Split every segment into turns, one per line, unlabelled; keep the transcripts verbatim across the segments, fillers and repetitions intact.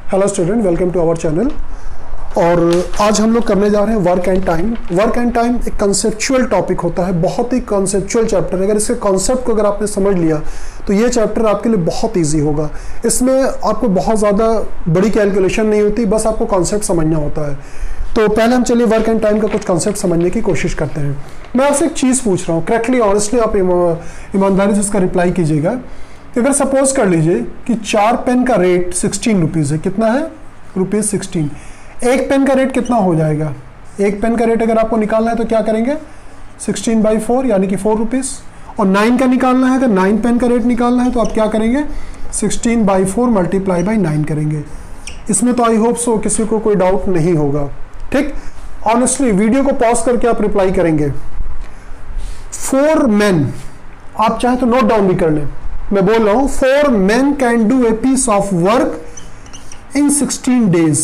Hello student, welcome to our channel. और आज हम लोग करने जा रहे हैं work and time. Work and time एक कंसेप्चुअल टॉपिक होता है, बहुत ही कंसेप्चुअल चैप्टर है। अगर इसके कॉन्सेप्ट को अगर आपने समझ लिया तो ये चैप्टर आपके लिए बहुत इजी होगा। इसमें आपको बहुत ज़्यादा बड़ी कैलकुलेशन नहीं होती, बस आपको कॉन्सेप्ट समझना होता है। तो पहले हम चलिए वर्क एंड टाइम का कुछ कॉन्सेप्ट समझने की कोशिश करते हैं। मैं आपसे एक चीज़ पूछ रहा हूँ, करेक्टली ऑनेस्टली आप ईमानदारी से इसका रिप्लाई कीजिएगा। अगर सपोज कर लीजिए कि चार पेन का रेट सिक्सटीन रुपीज़ है। कितना है? Rupees sixteen. एक पेन का रेट कितना हो जाएगा? एक पेन का रेट अगर आपको निकालना है तो क्या करेंगे? सिक्सटीन बाई फोर यानी कि फोर रुपीज़। और नाइन का निकालना है, अगर नाइन पेन का रेट निकालना है तो आप क्या करेंगे? Sixteen by four multiply by nine करेंगे। इसमें तो आई होप सो किसी को कोई डाउट नहीं होगा। ठीक, ऑनेस्टली वीडियो को पॉज करके आप रिप्लाई करेंगे। फोर मैन, आप चाहे तो नोट डाउन भी कर लें, मैं बोल रहा हूं four man can do a piece of work in sixteen days.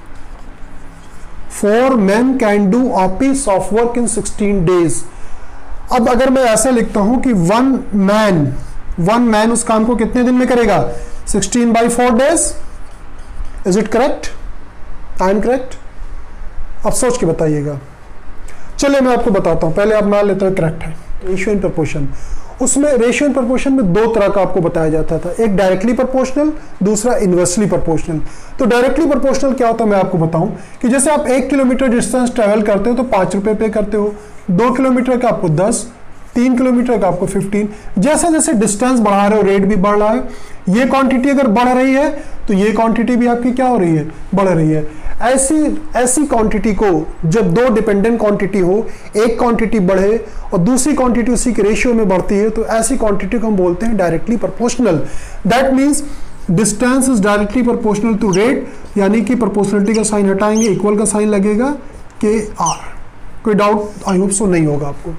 Four man can do a piece of work in sixteen days. अब अगर मैं ऐसे लिखता हूं कि वन मैन वन मैन उस काम को कितने दिन में करेगा? Sixteen by four days. Is it correct? I am correct? अब सोच के बताइएगा। चलिए मैं आपको बताता हूं, पहले आप मान लेते हैं करेक्ट है। रेशियो इन प्रपोर्शन, उसमें रेशियो इन प्रोपोर्शन में दो तरह का आपको बताया जाता था, एक डायरेक्टली प्रोपोर्शनल, दूसरा इनवर्सली प्रोपोर्शनल। तो डायरेक्टली प्रोपोर्शनल क्या होता है मैं आपको बताऊं कि जैसे आप एक किलोमीटर डिस्टेंस ट्रेवल करते हो तो पाँच रुपये पे करते हो, दो किलोमीटर का आपको दस, तीन किलोमीटर का आपको फिफ्टीन। जैसे जैसे डिस्टेंस बढ़ा रहे हो रेट भी बढ़ रहा है। ये क्वांटिटी अगर बढ़ रही है तो ये क्वांटिटी भी आपकी क्या हो रही है? बढ़ रही है। ऐसी ऐसी क्वांटिटी को जब दो डिपेंडेंट क्वांटिटी हो, एक क्वांटिटी बढ़े और दूसरी क्वांटिटी उसी के रेशियो में बढ़ती है, तो ऐसी क्वांटिटी को हम बोलते हैं directly proportional. That means distance is directly proportional to rate, यानी कि प्रोपोर्शनलिटी का साइन हटाएंगे, इक्वल का साइन लगेगा के आर। कोई डाउट आई होप सो नहीं होगा आपको।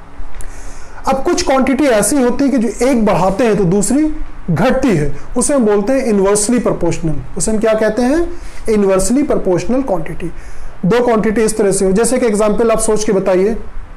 अब कुछ क्वांटिटी ऐसी होती है कि जो एक बढ़ाते हैं तो दूसरी घटती है, उसे हम बोलते हैं इनवर्सली प्रोपोर्शनल। उसे हम क्या कहते हैं? Inversely proportional quantity. दो क्वांटिटी इस तरह से हो, जैसे कि एग्जांपल आप सोच के बताइए,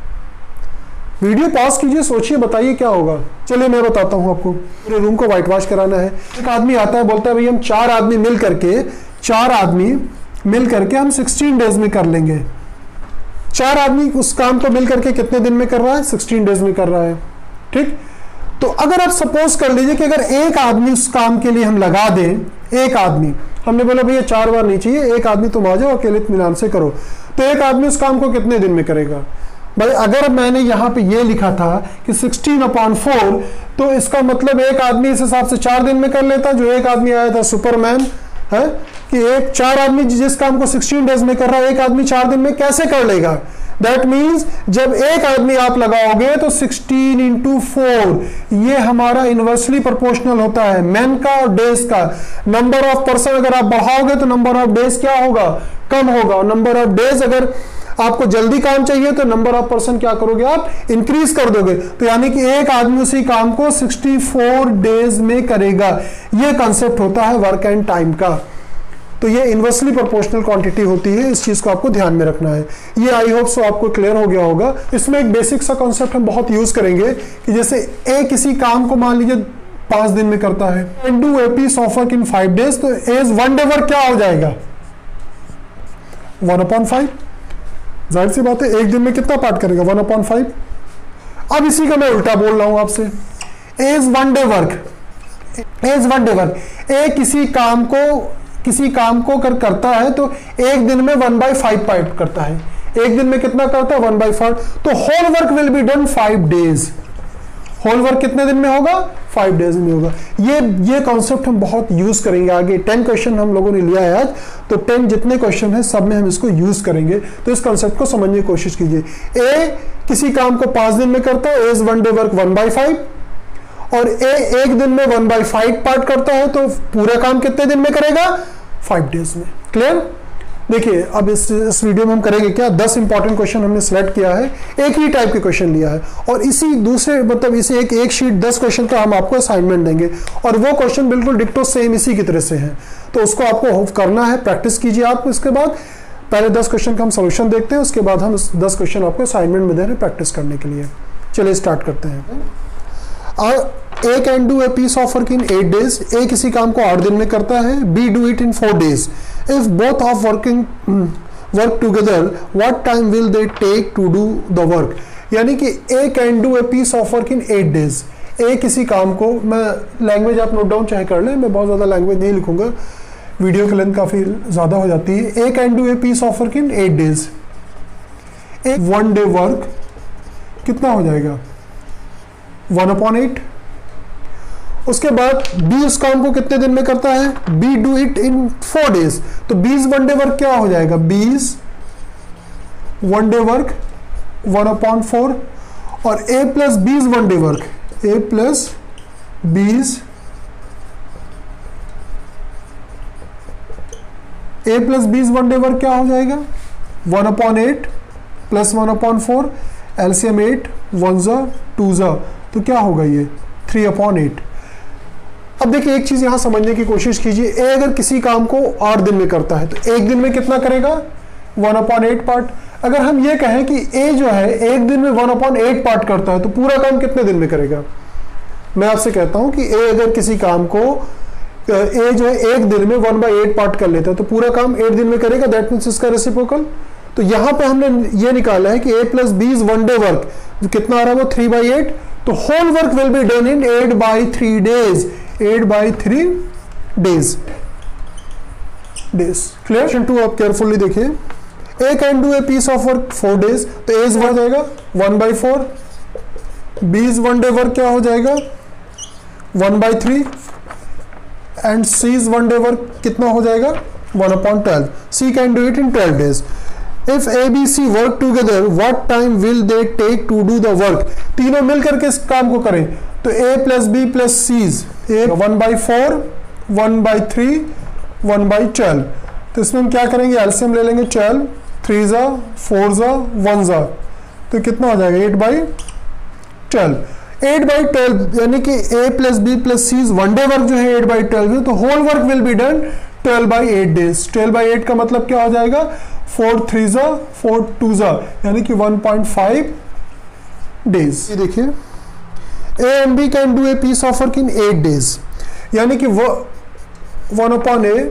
वीडियो पॉज कीजिए, सोचिए, बताइए क्या होगा। चलिए मैं बताता हूं आपको। पूरे रूम को व्हाइट वॉश कराना है। एक आदमी आता है, बोलता है भाई हम चार आदमी मिल करके चार आदमी मिल करके हम सिक्सटीन डेज में कर लेंगे। चार आदमी उस काम को मिल करके कितने दिन में कर रहा है? सिक्सटीन डेज में कर रहा है। ठीक, तो अगर आप सपोज कर लीजिए कि अगर एक आदमी उस काम के लिए हम लगा दें, एक आदमी, हमने बोला भैया चार बार नहीं चाहिए, एक आदमी तुम आ जाओ अकेले इत्मीनान से करो, तो एक आदमी उस काम को कितने दिन में करेगा? भाई अगर मैंने यहाँ पे ये लिखा था कि सिक्सटीन अपॉन फोर, तो इसका मतलब एक आदमी इस हिसाब से चार दिन में कर लेता। जो एक आदमी आया था सुपरमैन है कि एक चार आदमी जिस काम को सिक्सटीन डेज में कर रहा है, एक आदमी चार दिन में कैसे कर लेगा? दैट मीन्स जब एक आदमी आप लगाओगे तो सिक्सटीन इंटू फोर, ये हमारा इनवर्सली प्रोपोर्शनल होता है मैन का और डेज का। नंबर ऑफ पर्सन अगर आप बढ़ाओगे तो नंबर ऑफ डेज क्या होगा? कम होगा। और नंबर ऑफ डेज अगर आपको जल्दी काम चाहिए तो नंबर ऑफ पर्सन क्या करोगे? आप इंक्रीज कर दोगे। तो यानी कि एक आदमी उसी काम को सिक्सटी फोर डेज में करेगा। यह कंसेप्ट होता है वर्क एंड टाइम का। तो ये इनवर्सली प्रोपोर्शनल क्वांटिटी होती है, इस चीज को आपको ध्यान में रखना है। ये आई होप सो आपको क्लियर हो गया होगा। इसमें एक बेसिक सा कॉन्सेप्ट हम बहुत यूज करेंगे कि जैसे ए किसी काम को मान लीजिए पांच दिन में करता है, can do a piece of work in five days, तो एज वन डे वर्क क्या हो जाएगा? One upon five. जाहिर सी बात है, एक दिन में कितना पार्ट करेगा? One upon five. अब इसी का मैं उल्टा बोल रहा हूं आपसे, as one day work, as one day work, A किसी काम को किसी काम को कर करता है तो एक दिन में वन बाई फाइव पार्ट करता है। एक दिन में कितना करता है? One by five. तो whole work will be done five days. Whole work कितने दिन में होगा? फाइव डेज में होगा। ये ये कॉन्सेप्ट हम बहुत यूज करेंगे आगे। टेन क्वेश्चन हम लोगों ने लिया है आज, तो टेन जितने क्वेश्चन है सब में हम इसको यूज करेंगे। तो इस कॉन्सेप्ट को समझने की कोशिश कीजिए। ए किसी काम को पांच दिन में करता है, as one day work one by five, और ए एक दिन में वन बाई फाइव पार्ट करता है, तो पूरा काम कितने दिन में करेगा? फाइव डेज में। क्लियर? देखिए अब इस इस वीडियो में हम करेंगे क्या, दस इंपॉर्टेंट क्वेश्चन हमने सिलेक्ट किया है, एक ही टाइप के क्वेश्चन लिया है, और इसी दूसरे मतलब इसे एक एक शीट दस क्वेश्चन का हम आपको असाइनमेंट देंगे, और वो क्वेश्चन बिल्कुल डिक्टो सेम इसी की तरह से हैं। तो उसको आपको करना है, प्रैक्टिस कीजिए आप। इसके बाद पहले दस क्वेश्चन का हम सोल्यूशन देखते हैं, उसके बाद हम दस क्वेश्चन आपको असाइनमेंट में दे रहे हैं प्रैक्टिस करने के लिए। चलिए स्टार्ट करते हैं। A can do a piece of work in eight days, A किसी काम को आठ दिन में करता है, B do it in four days. If both of working work together what time will they take to do the work. यानी कि A can do a piece of work in eight days, A किसी काम को, मैं language आप note down चाहे कर लें, मैं बहुत ज़्यादा लैंग्वेज नहीं लिखूंगा, वीडियो की लेंथ काफ़ी ज़्यादा हो जाती है। A can do a piece of work in eight days, एक वन डे वर्क कितना हो जाएगा, वन अपॉन एट। उसके बाद बी उस काम को कितने दिन में करता है, B do it in four days, तो बीस वन डे वर्क क्या हो जाएगा, B's one day work one upon four, और A plus B's one day work, A plus B's A plus B's one day work क्या हो जाएगा, one upon eight plus one upon four, LCM eight, one जा two जा, तो क्या होगा ये थ्री अपॉन एट। अब देखिए एक चीज यहां समझने की कोशिश कीजिए, ए अगर किसी काम को आठ दिन में करता है तो एक दिन में कितना करेगा, वन अपॉन एट पार्ट। अगर हम ये कहें कि ए जो है एक दिन में वन अपॉन एट पार्ट करता है तो पूरा काम कितने दिन में करेगा। मैं आपसे कहता हूं कि ए अगर किसी काम को ए जो है एक दिन में वन बाई एट पार्ट कर लेता है तो पूरा काम एट दिन में करेगा, दैट मीन्स इसका रेसिप्रोकल। तो यहां पे हमने ये निकाला है कि A plus B's one day work जो कितना आ रहा है वो थ्री बाई एट, तो whole work will be done in eight by three days, eight by three days days clear. Question two आप केयरफुली देखिए, A can do a piece of work four days, तो as बढ़ जाएगा one by four, B's one day work क्या हो जाएगा one by three, and C's one day work कितना हो जाएगा one upon twelve. C can do it in twelve days. If A B C work together what time will they take to do the work. तीनों मिलकर के इस काम को करें तो A plus B plus C's, A one by four, one by three, one by twelve. तो इसमें हम क्या करेंगे, एलसीएम ले लेंगे, ट्वेल्व थ्री जा फोर जा वन जा, तो कितना हो जाएगा eight by twelve. Eight by twelve यानी कि A plus B plus C's one day work जो है एट बाई ट्वेल्व है, तो whole work will be done twelve by eight days. Twelve by eight का मतलब क्या हो जाएगा, फोर थ्री जा फोर टू जा, यानी कि वन पॉइंट फाइव डेज। ये देखिए A and B can do a piece of work in eight days, यानी कि वो one upon A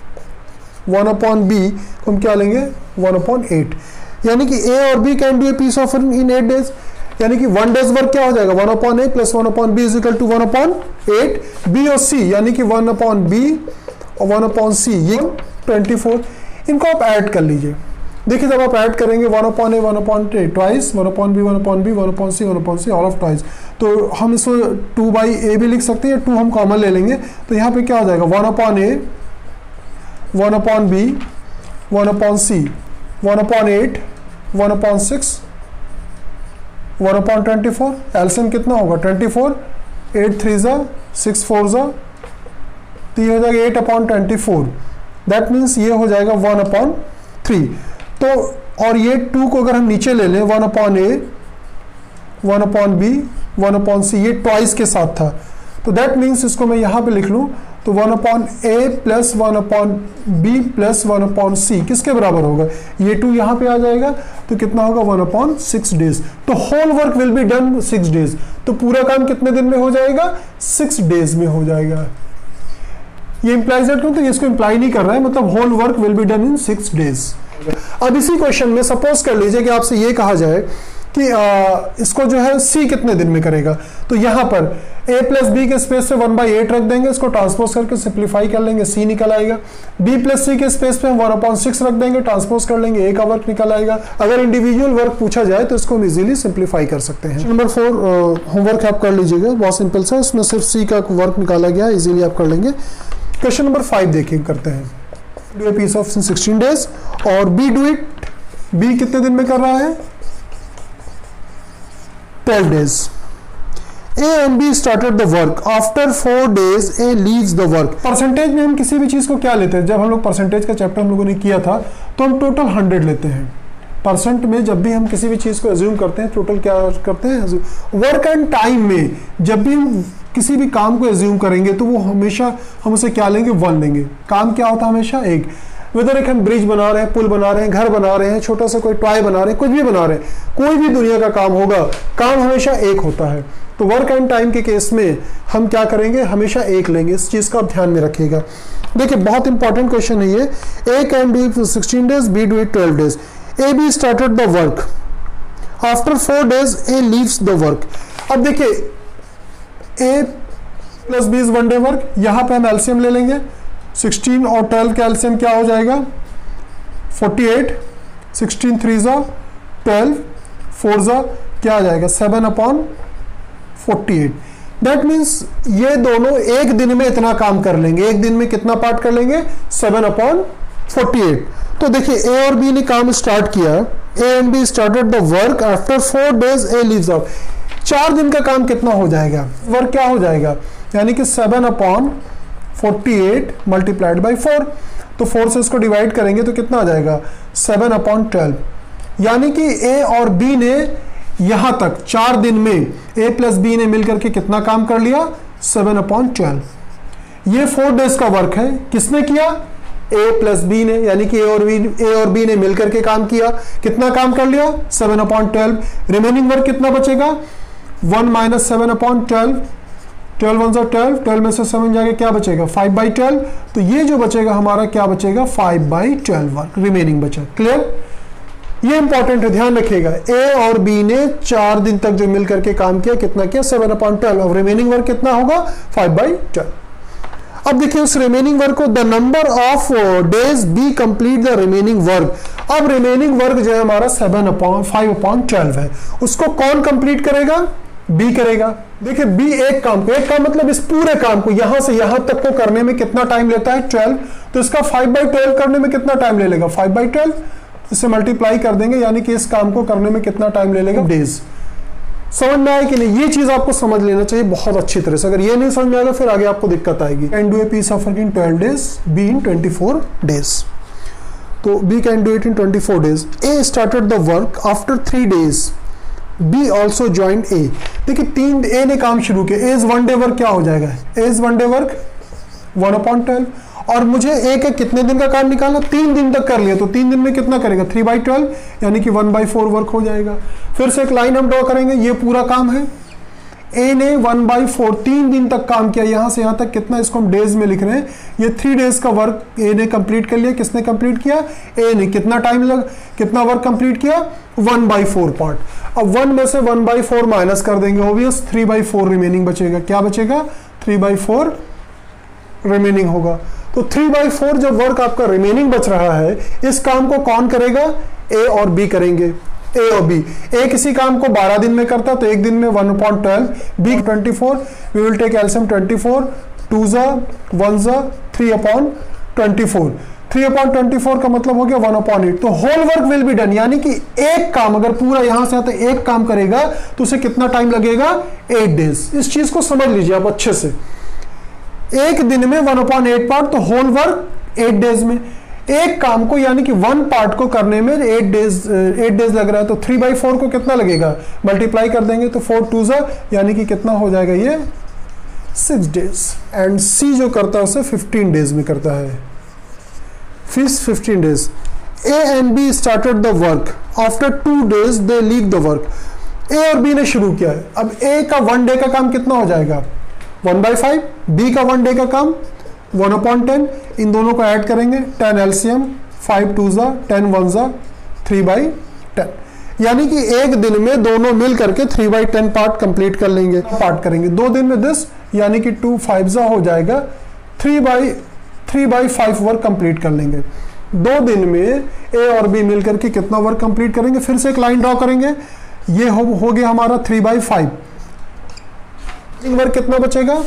one upon B को हम क्या लेंगे वन अपॉन एट, यानी कि ए और B can do a piece of work in eight days, यानी कि वन डेज वर्क क्या हो जाएगा one upon A plus one upon B is equal to one upon eight. B और C यानी कि वन अपॉन बी और one upon C, ये ट्वेंटी फोर। इनको आप ऐड कर लीजिए, देखिए जब आप ऐड करेंगे one upon A one upon A twice, one upon B one upon B, one upon C one upon C, all of twice, तो हम इसको टू बाई ए भी लिख सकते हैं, टू हम कॉमन ले लेंगे, तो यहाँ पे क्या हो जाएगा one upon A, one upon B, one upon C, one upon eight, one upon six, one upon twenty four. LCM कितना होगा ट्वेंटी फोर, एट थ्री जा सिक्स फोर जा, तो ये हो जाएगा eight upon twenty four, that means ये हो जाएगा वन अपॉन थ्री। तो और ये टू को अगर हम नीचे ले लें, one upon A, one upon B, one upon C, ये ट्वाइस के साथ था, तो दैट मीन्स इसको मैं यहाँ पे लिख लूँ तो one upon A plus one upon B plus one upon C किसके बराबर होगा, ये टू यहाँ पे आ जाएगा, तो कितना होगा वन अपॉन सिक्स डेज। तो whole work will be done six days, तो पूरा काम कितने दिन में हो जाएगा, सिक्स डेज में हो जाएगा। ये इंप्लाइज क्यों, तो इसको इंप्लाई नहीं कर रहा है, मतलब whole work will be done in six days. अब इसी क्वेश्चन में सपोज कर लीजिए कि आपसे ये कहा जाए कि आ, इसको जो है सी कितने दिन में करेगा, तो यहाँ पर a प्लस बी के स्पेस पे वन बाई एट रख देंगे, इसको ट्रांसपोज करके सिंप्लीफाई कर लेंगे, c निकल आएगा। b प्लस सी के स्पेस पे हम वन अपॉन सिक्स रख देंगे, ट्रांसपोज कर लेंगे, a का वर्क निकल आएगा। अगर इंडिविजुअल वर्क पूछा जाए तो इसको हम इजीली सिंप्लीफाई कर सकते हैं। नंबर फोर होमवर्क आप कर लीजिएगा, बहुत सिंपल सा, इसमें सिर्फ c का वर्क निकाला गया, इजीली आप कर लेंगे। क्वेश्चन नंबर फाइव देखिए करते हैं, do a piece of sixteen days और बी डू इट, बी कितने दिन में कर रहा है twelve days. A and B started the work. After four days, A leaves the work. Percentage में हम किसी भी चीज को क्या लेते हैं, जब हम लोग परसेंटेज का चैप्टर हम लोगों ने किया था तो हम टोटल हंड्रेड लेते हैं। परसेंट में जब भी हम किसी भी चीज को एज्यूम करते हैं टोटल क्या करते हैं। वर्क एंड टाइम में जब भी हम किसी भी काम को एज्यूम करेंगे तो वो हमेशा हम उसे क्या लेंगे, वन लेंगे। काम क्या होता है हमेशा एक, वेदर एक हम ब्रिज बना रहे हैं, पुल बना रहे हैं, घर बना रहे हैं, छोटा सा कोई टॉय बना रहे हैं, कुछ भी बना रहे हैं, कोई भी दुनिया का काम होगा, काम हमेशा एक होता है। तो वर्क एंड टाइम के केस में हम क्या करेंगे, हमेशा एक लेंगे। इस चीज का आप ध्यान में रखिएगा। देखिए बहुत इंपॉर्टेंट क्वेश्चन है ये। A can do it sixteen days, B do it twelve days. A B started the work, after four days A leaves the work. अब देखिए A plus B is one day work, यहां पे हम LCM ले लेंगे। Sixteen और twelve का LCM क्या हो जाएगा, फोर्टी एट। सिक्सटीन थ्री जा ट्वेल्व, फोर जा क्या आ जाएगा, seven upon forty eight. That means ये दोनों एक दिन में इतना काम कर लेंगे। एक दिन में कितना पार्ट कर लेंगे, सेवन अपॉन फोर्टी एट। तो देखिए ए और बी ने काम स्टार्ट किया, A and B started the work, after four days A leaves out. चार दिन का काम कितना हो जाएगा, वर्क क्या हो जाएगा, यानी कि seven upon forty eight multiplied by four. तो फोर से इसको डिवाइड करेंगे तो कितना आ जाएगा, सेवन अपॉन ट्वेल्व। यानी कि ए और बी ने यहां तक चार दिन में ए प्लस बी ने मिलकर के कितना काम कर लिया, सेवन अपॉन ट्वेल्व। ये फोर डेज का वर्क है, किसने किया, ए प्लस बी ने, यानी कि ए और बी ए और बी ने मिलकर के काम किया। कितना काम कर लिया, seven upon twelve. Remaining work कितना बचेगा, one minus seven upon twelve. Twelve one जो ट्वेल्व, ट्वेल्व में से सेवन जाके क्या बचेगा, फाइव बाई ट्वेल्व। तो ये जो बचेगा हमारा क्या बचेगा, five by twelve work remaining बचा। क्लियर, ये इंपॉर्टेंट है, ध्यान रखिएगा। ए और बी ने चार दिन तक जो मिलकर के काम किया, कितना किया, सेवन अपॉन ट्वेल्व। और रिमेनिंग वर्क कितना होगा, फाइव बाई ट्वेल्व। अब देखिए उस रिमेनिंग वर्क को, the number of days B complete the remaining work. अब रिमेनिंग वर्क जो है हमारा seven upon five upon twelve है, उसको कौन कंप्लीट करेगा, बी करेगा। देखिए बी एक काम को, एक काम मतलब इस पूरे काम को यहां से यहां तक को करने में कितना टाइम लेता है, ट्वेल्व। तो इसका फाइव बाई ट्वेल्व करने में कितना टाइम ले लेगा, फाइव बाई ट्वेल्व। इसे मल्टीप्लाई कर देंगे, यानी कि इस काम को करने में कितना टाइम ले लेगा, डेज। समझ में आया कि नहीं, ये चीज आपको समझ लेना चाहिए बहुत अच्छी तरह से। अगर ये नहीं समझ में आएगा फिर आगे आपको दिक्कत आएगी। Can do a piece of work in twelve days, B in twenty four days. तो B can do it in twenty four days. A started the work after three days, B also join A. देखिए तीन, ए ने काम शुरू किया, as one day work क्या हो जाएगा, A's one day work one upon twelve. और मुझे ए के कितने दिन का काम निकालना, तीन दिन तक कर लिया, तो तीन दिन में कितना करेगा, थ्री बाई ट्वेल्व, यानी कि वन बाई फोर वर्क हो जाएगा। फिर से एक लाइन हम ड्रॉ करेंगे, ये पूरा काम है, ए ने वन बाई फोर तीन दिन तक काम किया, यहां से यहां तक कितना, इसको हम डेज में लिख रहे हैं। ये थ्री डेज का वर्क ए ने कंप्लीट कर लिया। किसने कंप्लीट किया, ए ने। कितना टाइम लग, कितना वर्क कंप्लीट किया, वन बाई फोर पार्ट। अब वन में से वन बाई फोर माइनस कर देंगे, obvious three by four remaining बचेगा। क्या बचेगा, थ्री बाई फोर रिमेनिंग होगा। तो थ्री बाई फोर जब वर्क आपका रिमेनिंग बच रहा है, इस काम को कौन करेगा, ए और बी करेंगे। ए और बी, ए किसी काम को बारह दिन में करता तो एक दिन में one upon twelve, B twenty four. We will take LCM twenty four, two जा वन जा three upon twenty four. Three upon twenty four का मतलब हो गया वन अपॉन एट। तो whole work will be done, यानी कि एक काम अगर पूरा यहां से आता एक काम करेगा तो उसे कितना टाइम लगेगा, एट डेज। इस चीज को समझ लीजिए आप अच्छे से। एक दिन में वन अपॉन एट पार्ट, तो होल वर्क एट डेज में। एक काम को यानी कि वन पार्ट को करने में एट डेज एट डेज लग रहा है, तो थ्री बाई फोर को कितना लगेगा, मल्टीप्लाई कर देंगे तो फोर टू जा, यानी कि कितना हो जाएगा, ये सिक्स डेज। एंड सी जो करता है उसे फिफ्टीन डेज में करता है, फिर fifteen days. A and B started the work, after two days they leave the work. A और बी ने शुरू किया है। अब ए का वन डे का काम कितना हो जाएगा, वन बाई फाइव। बी का वन डे का काम वन अपॉन टेन। इन दोनों को ऐड करेंगे, टेन एलसीएम, फाइव टू जा टेन वन जा थ्री बाई टेन। यानी कि एक दिन में दोनों मिल करके three by ten part complete कर लेंगे, पार्ट करेंगे। दो दिन में दिस, यानी कि टू फाइव जा हो जाएगा, three by three by five work complete कर लेंगे। दो दिन में ए और बी मिल करके कितना वर्क कंप्लीट करेंगे। फिर से एक लाइन ड्रॉ करेंगे, ये हो, हो गया हमारा थ्री बाई फाइव। वर्क कितना बचेगा,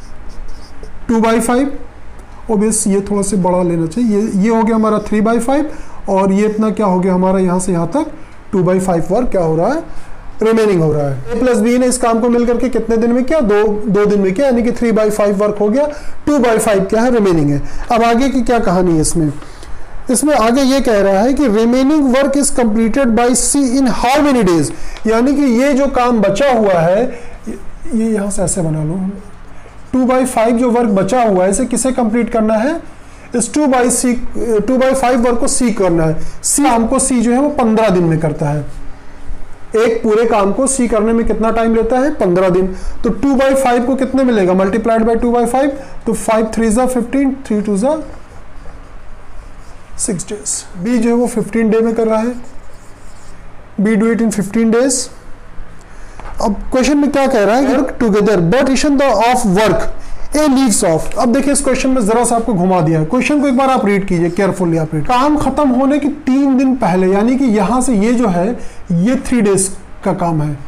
टू बाई फाइव। ओबियस ये थोड़ा सा बड़ा लेना चाहिए, ये ये हो गया हमारा थ्री बाई फाइव, और ये इतना क्या हो गया हमारा यहाँ से यहाँ तक टू बाई फाइव वर्क क्या हो रहा है, रिमेनिंग हो रहा है। ए प्लस बी ने इस काम को मिलकर के कितने दिन में किया, दो दो दिन में किया, यानी कि थ्री बाई फाइव वर्क हो गया। टू बाई फाइव क्या है, रिमेनिंग है। अब आगे की क्या कहानी है इसमें, इसमें आगे ये कह रहा है कि remaining work is completed by C in how many days. यानी कि ये जो काम बचा हुआ है, ये यहां से ऐसे बना लो, टू बाई फाइव जो वर्क बचा हुआ है इसे किसे कंप्लीट करना है, इस two by C two by five work को सी करना है। सी काम को सी जो है वो पंद्रह दिन में करता है। एक पूरे काम को सी करने में कितना टाइम लेता है? पंद्रह दिन। तो टू बाई फाइव को कितने मिलेगा? Multiplied by two by five, तो फाइव थ्री जा फिफ्टीन, थ्री टू जा सिक्स डेज। बी जो है वो फिफ्टीन डे में कर रहा है। B do it in fifteen days. अब क्वेश्चन में क्या कह रहा है? वर्क टुगेदर बट इशन the of work A leaves off. अब देखिए इस क्वेश्चन में जरा सा आपको घुमा दिया है। क्वेश्चन को एक बार आप रीड कीजिए केयरफुली। आप रीड, काम खत्म होने की तीन दिन पहले, यानी कि यहां से ये जो है ये थ्री डेज का काम है।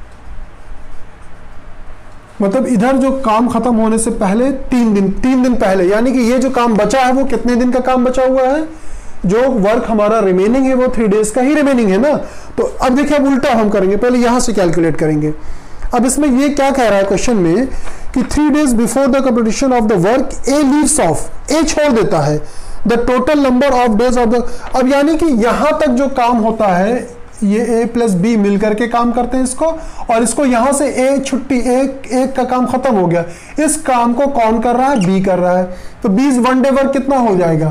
मतलब इधर जो काम खत्म होने से पहले तीन दिन तीन दिन पहले, यानी कि ये जो काम बचा है वो कितने दिन का काम बचा हुआ है? जो वर्क हमारा रिमेनिंग है वो थ्री डेज का ही रिमेनिंग है ना। तो अब देखिए अब उल्टा हम करेंगे, पहले यहां से कैलकुलेट करेंगे। अब इसमें ये क्या कह रहा है क्वेश्चन में कि three days before the completion of the work A leaves off, A छोड़ देता है the total number of days of the. अब यानी कि यहां तक जो काम होता है ये ए प्लस बी मिलकर के काम करते हैं इसको, और इसको यहां से ए छुट्टी एक एक का काम खत्म हो गया। इस काम को कौन कर रहा है? बी कर रहा है। तो बीस वन डे वर्क कितना हो जाएगा?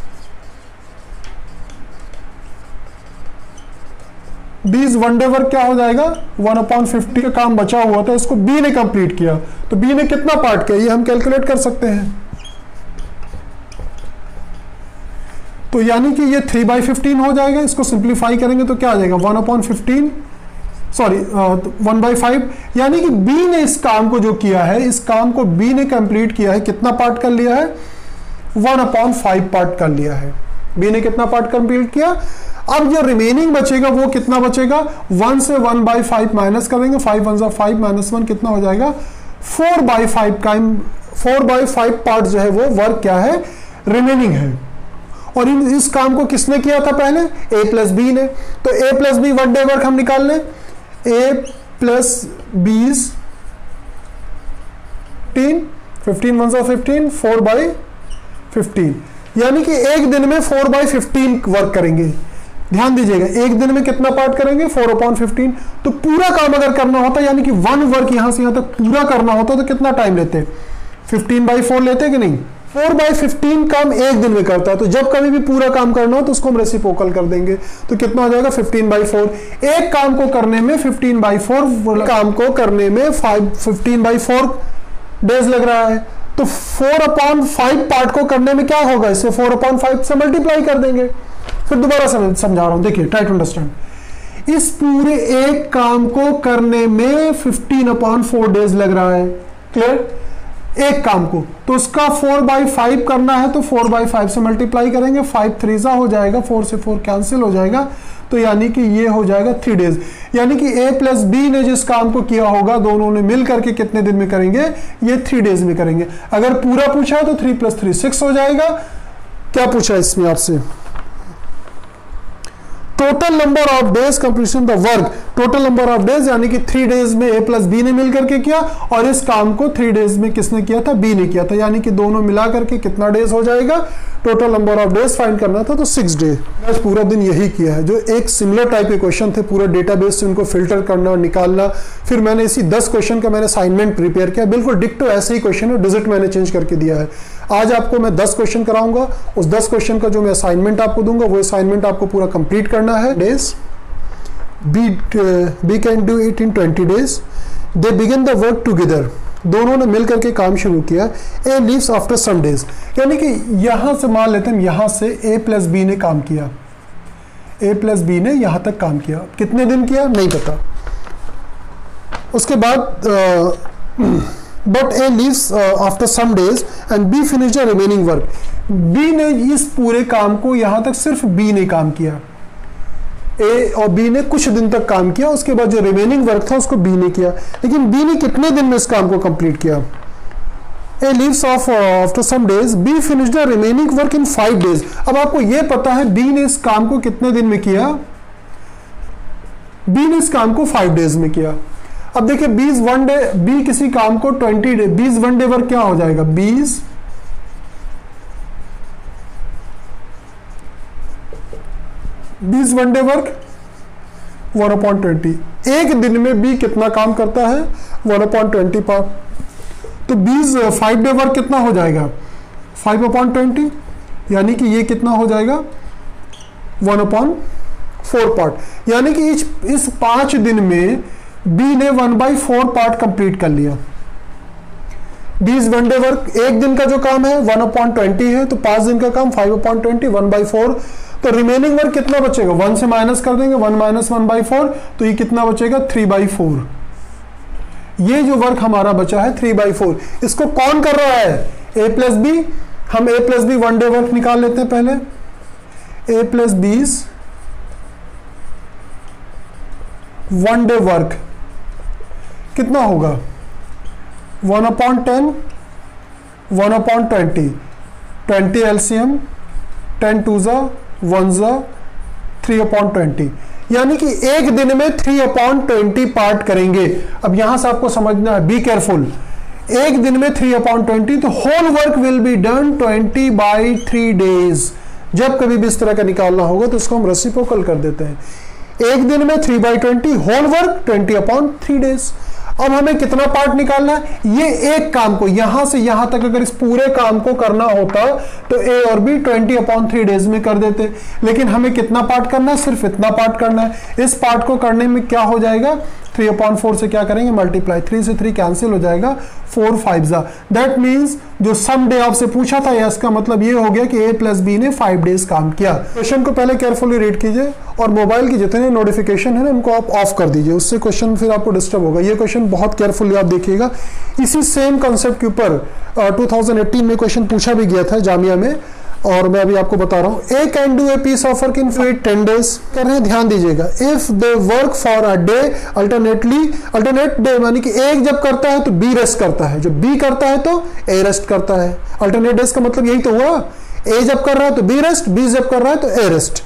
बीस वन डे वर्क क्या हो जाएगा? वन अपॉन फिफ्टी का काम बचा हुआ था, इसको बी ने कंप्लीट किया। तो बी ने कितना पार्ट किया ये हम कैलकुलेट कर सकते हैं। तो यानी कि ये थ्री बाई फिफ्टीन हो जाएगा। इसको सिंप्लीफाई करेंगे तो क्या आ जाएगा? One upon fifteen, sorry one by five. यानी कि बी ने इस काम को जो किया है, इस काम को बी ने कंप्लीट किया है, कितना पार्ट कर लिया है? वन अपॉन फाइव पार्ट कर लिया है। बी ने कितना पार्ट कंप्लीट किया? अब जो रिमेनिंग बचेगा वो कितना बचेगा? वन से वन बाई फाइव माइनस करेंगे, five one five minus one कितना हो जाएगा? फोर बाई फाइव का फोर बाई फाइव पार्ट जो है वो वर्क क्या है? रिमेनिंग है। और इन इस काम को किसने किया था पहले? ए प्लस बी ने। तो A plus B one day work हम निकाल लें। A plus B's fifteen, fifteen one fifteen, four by fifteen, यानी कि एक दिन में फोर बाई फिफ्टीन वर्क करेंगे। ध्यान दीजिएगा, एक दिन में कितना पार्ट करेंगे? Four upon fifteen. तो पूरा काम अगर करना होता, यानी कि वन वर्क यहां से यहां तक पूरा करना होता, तो कितना टाइम लेते? फिफ्टीन बाई फोर लेते कि नहीं? फोर बाई फिफ्टीन काम एक दिन में करता है। तो जब कभी भी पूरा काम करना हो तो उसको हम रेसिप्रोकल कर देंगे। तो कितना हो जाएगा? Fifteen by four. एक काम को करने में फिफ्टीन बाई फोर, काम को करने में five fifteen by four days लग रहा है। तो फोर अपॉन फाइव पार्ट को करने में क्या होगा? इसे फोर अपॉन फाइव से मल्टीप्लाई कर देंगे। फिर दोबारा समझा रहा हूं, देखिए ट्राई टू अंडरस्टैंड। इस पूरे एक काम को करने में फिफ्टीन अपॉन फोर डेज लग रहा है। क्लियर? एक काम को, तो उसका फोर बाई फाइव करना है तो फोर बाई फाइव से मल्टीप्लाई करेंगे। फाइव थ्रीजा हो जाएगा, फोर से फोर कैंसिल हो जाएगा, तो यानी कि ये हो जाएगा थ्री डेज। यानी कि ए प्लस बी ने जिस काम को किया होगा दोनों ने मिल करके कितने दिन में करेंगे? ये थ्री डेज में करेंगे। अगर पूरा पूछा है तो थ्री प्लस थ्री सिक्स हो जाएगा। क्या पूछा है इसमें आपसे? Total number of days completion the work, total number of days, यानी कि थ्री डेज में ए प्लस बी ने मिल करके किया, और इस काम को थ्री डेज में किसने किया था? बी ने किया था। यानी कि दोनों मिला करके कितना डेज हो जाएगा? Total number of days find करना था, तो सिक्स डे। आज पूरा दिन यही किया है। जो एक सिमिलर टाइप के क्वेश्चन थे, पूरे डेटाबेस से उनको फिल्टर करना, निकालना, फिर मैंने इसी दस क्वेश्चन का मैंने असाइनमेंट प्रिपेयर किया। बिल्कुल डिक्टो ऐसे ही क्वेश्चन है, डिजिट मैंने चेंज करके दिया है। आज आपको मैं दस क्वेश्चन कराऊंगा, उस दस क्वेश्चन का जो मैं असाइनमेंट आपको दूंगा वो असाइनमेंट आपको पूरा कंप्लीट करना है। Days B B can do it in twenty days. They begin the work together, दोनों ने मिलकर के काम शुरू किया। A leaves after some days, यानी कि यहां से मान लेते हैं यहां से ए प्लस बी ने काम किया, ए प्लस बी ने यहां तक काम किया। कितने दिन किया नहीं पता। उसके बाद but A leaves after some days and B finish the remaining work. B ने इस पूरे काम को यहां तक सिर्फ बी ने काम किया, ए और बी ने कुछ दिन तक काम किया। उसके बाद जो रिमेनिंग वर्क था उसको बी ने किया। लेकिन बी ने कितने दिन में इस काम को कंप्लीट किया? A leaves off after some days, B finish the remaining work in five days. अब आपको यह पता है बी ने इस काम को कितने दिन में किया? बी ने इस काम को फाइव डेज में किया। अब देखिए बीस वन डे, बी किसी काम को twenty day, B's one day work क्या हो जाएगा? B's B's one day work one upon twenty. एक दिन में बी कितना काम करता है? One upon twenty part. तो बीस फाइव डे वर्क कितना हो जाएगा? Five upon twenty. यानी कि ये कितना हो जाएगा, वन अपॉन फोर पार्ट, यानी कि इस इस पांच दिन में बी ने one by four part complete कर लिया। B is one day work, एक दिन का जो काम है वन अपॉन ट्वेंटी है, तो पांच दिन का काम five upon twenty, one by four, तो रिमेनिंग वर्क कितना बचेगा, वन से माइनस कर देंगे, one minus one by four, तो ये कितना बचेगा, थ्री बाई फोर। ये जो वर्क हमारा बचा है थ्री बाई फोर, इसको कौन कर रहा है, ए प्लस बी। हम A plus B one day work निकाल लेते हैं पहले। A plus B one day work कितना होगा, one upon ten, one upon twenty, twenty LCM, ten two जा वन जा, थ्री अपॉन ट्वेंटी, यानी कि एक दिन में थ्री अपॉन ट्वेंटी पार्ट करेंगे। अब यहां से आपको समझना है, बी केयरफुल, एक दिन में थ्री अपॉन ट्वेंटी, तो whole work will be done twenty by three days. जब कभी भी इस तरह का निकालना होगा तो इसको हम रेसिप्रोकल कर देते हैं, एक दिन में three by twenty, whole work twenty upon three days. अब हमें कितना पार्ट निकालना है, ये एक काम को यहां से यहां तक अगर इस पूरे काम को करना होता तो ए और B twenty upon three days में कर देते, लेकिन हमें कितना पार्ट करना है, सिर्फ इतना पार्ट करना है। इस पार्ट को करने में क्या हो जाएगा, थ्री अपॉन फोर से क्या करेंगे, मल्टीप्लाई, थ्री से थ्री कैंसिल हो जाएगा, फोर फाइव जा, दैट मीन्स जो सम डे आपसे पूछा था या इसका मतलब ये हो गया कि ए प्लस बी ने फाइव डेज काम किया। क्वेश्चन को पहले केयरफुली रीड कीजिए और मोबाइल की जितने नोटिफिकेशन है ना उनको आप ऑफ कर दीजिए, उससे क्वेश्चन फिर आपको डिस्टर्ब होगा। ये क्वेश्चन बहुत केयरफुली आप देखिएगा, इसी सेम कॉन्सेप्ट के ऊपर टू थाउजेंड एटीन में क्वेश्चन पूछा भी गया था जामिया में, और मैं अभी आपको बता रहा हूं। A can do a piece of work in ten days कर रहे हैं, ध्यान दीजिएगा। If they work for a day alternately, alternate day मानी कि एक जब करता है तो बी रेस्ट करता है, जब बी करता है तो ए रेस्ट करता है। अल्टरनेट डेज का मतलब यही तो हुआ, ए जब कर रहा है तो बी रेस्ट, बी जब कर रहा है तो A rest.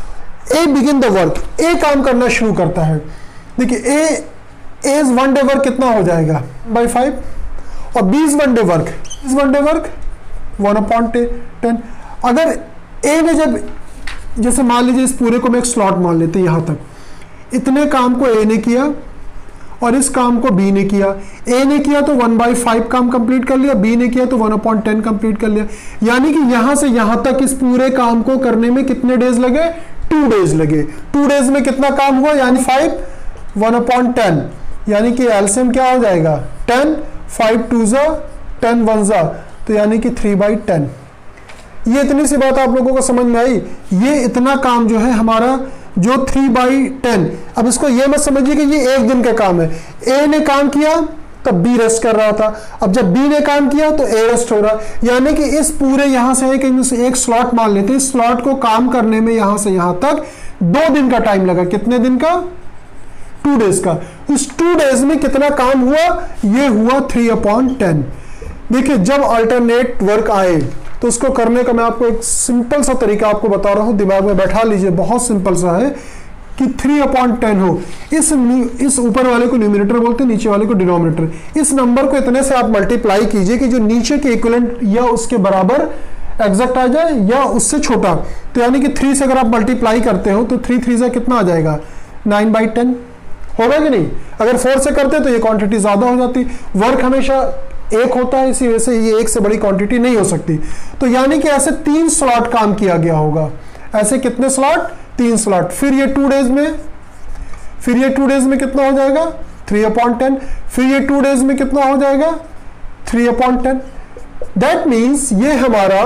A begin the work, A काम करना शुरू करता है। देखिए A A's one day work कितना हो जाएगा, बाई फाइव, और B is one day work, is one day work one upon ten. अगर ए ने जब, जैसे मान लीजिए इस पूरे को मैं एक स्लॉट मान लेते हैं यहां तक, इतने काम को ए ने किया और इस काम को बी ने किया। ए ने किया तो वन बाई फाइव काम कंप्लीट कर लिया, बी ने किया तो वन अपॉन टेन कंप्लीट कर लिया, यानी कि यहां से यहां तक इस पूरे काम को करने में कितने डेज लगे, टू डेज लगे। टू डेज में कितना काम हुआ, यानी फाइव, वन अपॉन टेन, यानी कि एलसीएम क्या हो जाएगा, टेन, फाइव टू जा, टेन वन जा, तो यानी कि थ्री बाई टेन। ये इतनी सी बात आप लोगों को समझ में आई। ये इतना काम जो है हमारा जो थ्री बाई टेन, अब इसको ये मत समझिए कि ये एक दिन का काम है। ए ने काम किया तब बी रेस्ट कर रहा था, अब जब बी ने काम किया तो ए रेस्ट हो रहा, यानी कि इस पूरे यहां से एक, एक स्लॉट मान लेते हैं, इस स्लॉट को काम करने में यहां से यहां तक दो दिन का टाइम लगा। कितने दिन का, टू डेज का। इस टू डेज में कितना काम हुआ, ये हुआ थ्री अपॉन टेन। देखिए जब अल्टरनेट वर्क आए तो उसको करने का मैं आपको एक सिंपल सा तरीका आपको बता रहा हूं, दिमाग में बैठा लीजिए, बहुत सिंपल सा है कि थ्री अपॉन टेन हो। इस इस ऊपर वाले को न्यूमिनेटर बोलते हैं, नीचे वाले को डिनोमिनेटर। इस नंबर को इतने से आप मल्टीप्लाई कीजिए कि जो नीचे के इक्विवेलेंट या उसके बराबर एग्जैक्ट आ जाए या उससे छोटा। तो यानी कि थ्री से अगर आप मल्टीप्लाई करते हो तो थ्री थ्री से कितना आ जाएगा, नाइन बाई टेन होगा कि नहीं। अगर फोर से करते तो ये क्वांटिटी ज्यादा हो जाती। वर्क हमेशा एक होता है, इसी वजह से ये एक से बड़ी क्वांटिटी नहीं हो सकती। तो यानी कि ऐसे तीन स्लॉट काम किया गया होगा। ऐसे कितने स्लॉट, तीन स्लॉट। फिर ये टू डेज में, फिर ये टू डेज में कितना हो जाएगा, थ्री अपॉन टेन। फिर ये टू डेज में कितना हो जाएगा, three upon ten. That means ये हमारा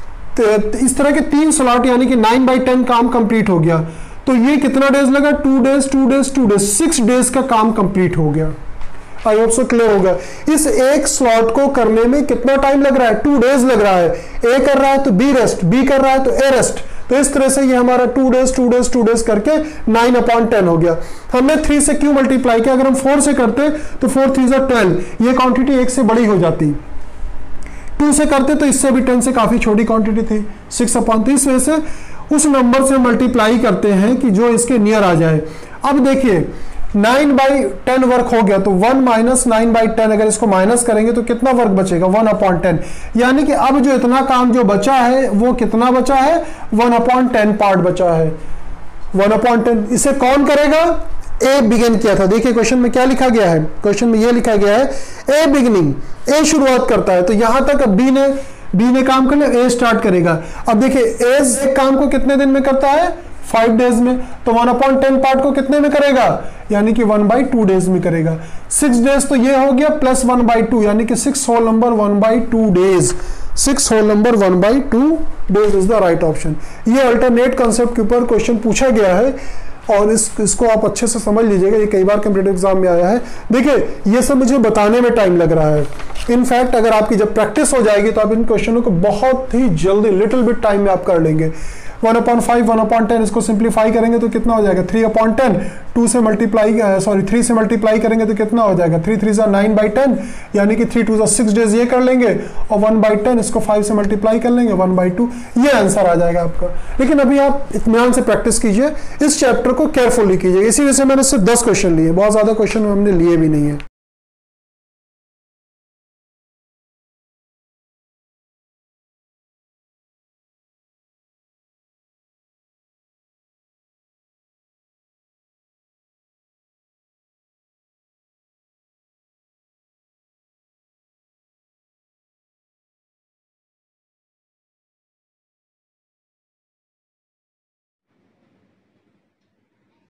इस तरह के तीन स्लॉट यानी कि नाइन बाई टेन काम कंप्लीट हो गया। तो ये कितना डेज लगा, two days two days two days, six days का काम कंप्लीट हो गया। आई होप सो क्लियर होगा। इस एक स्लॉट को करने में कितना टाइम लग रहा है, टू डेज लग रहा है। ए कर रहा है तो बी रेस्ट, बी कर रहा है तो ए रेस्ट। तो इस तरह से ये हमारा two days two days two days करके नाइन अपॉन टेन हो गया। हमने थ्री से क्यों मल्टीप्लाई किया, अगर हम फोर से करते तो फोर थ्री जो ट्वेल्व, ये क्वांटिटी एक से बड़ी हो जाती। टू से करते तो इससे भी टेन से काफी छोटी क्वांटिटी थी, सिक्स अपॉन। तो इस वजह से उस नंबर से मल्टीप्लाई करते हैं कि जो इसके नियर आ जाए। अब देखिए नाइन बाई टेन वर्क हो गया, तो one minus nine by ten, अगर इसको माइनस करेंगे तो कितना वर्क बचेगा, वन अपॉन टेन। यानी कि अब जो इतना काम जो बचा है वो कितना बचा है, वन अपॉन टेन पार्ट बचा है, वन अपॉन टेन। इसे कौन करेगा, ए बिगिन किया था। देखिए क्वेश्चन में क्या लिखा गया है, क्वेश्चन में ये लिखा गया है ए बिगिनिंग, ए शुरुआत करता है। तो यहां तक बी ने बी ने काम कर लिया, ए स्टार्ट करेगा। अब देखिए ए एक काम को कितने दिन में करता है, फाइव डेज में, तो वन अपॉन टेन पार्ट को कितने में करेगा, यानी कि वन बाई टू डेज में करेगा। सिक्स डेज तो ये हो गया, प्लस वन बाई टू, यानी कि six whole number one by two days, six whole number one by two days is the right option. ये अल्टरनेट कंसेप्ट के ऊपर क्वेश्चन पूछा गया है और इस इसको आप अच्छे से समझ लीजिएगा, ये कई बार कॉम्पिटिटिव एग्जाम में आया है। देखिए ये सब मुझे बताने में टाइम लग रहा है, इनफैक्ट अगर आपकी जब प्रैक्टिस हो जाएगी तो आप इन क्वेश्चनों को बहुत ही जल्दी लिटिल बिट टाइम में आप कर लेंगे। One upon five, one upon ten, इसको सिंप्लीफाई करेंगे तो कितना हो जाएगा, थ्री अपॉन टेन, टू से मल्टीप्लाई सॉरी थ्री से मल्टीप्लाई करेंगे तो कितना हो जाएगा, थ्री थ्री सा नाइन बाई टेन, यानी कि थ्री टू सा सिक्स डेज ये कर लेंगे, और वन बाई टेन इसको फाइव से मल्टीप्लाई कर लेंगे, वन बाई टू, ये आंसर आ जाएगा आपका। लेकिन अभी आप इत्मीनान से प्रैक्टिस कीजिए, इस चैप्टर को केयरफुली कीजिए। इसी वजह से मैंने सिर्फ दस क्वेश्चन लिए, बहुत ज्यादा क्वेश्चन हमने लिए भी नहीं है।